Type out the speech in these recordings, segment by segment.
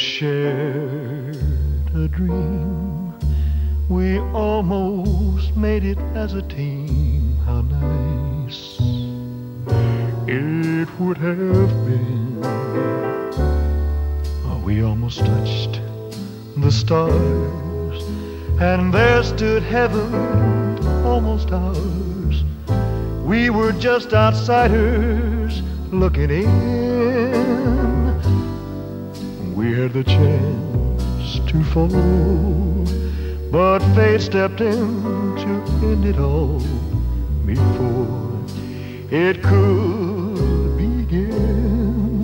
shared a dream. We almost made it as a team. How nice it would have been. Oh, we almost touched the stars, and there stood heaven, almost ours. We were just outsiders looking in. We had the chance to fall, but fate stepped in to end it all before it could begin.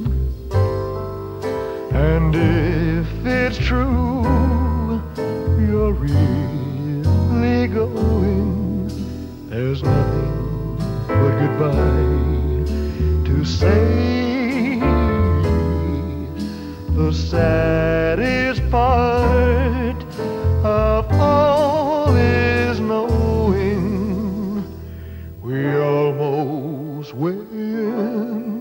And if it's true you're really going, there's nothing but goodbye to say. The saddest part of all is knowing we almost went.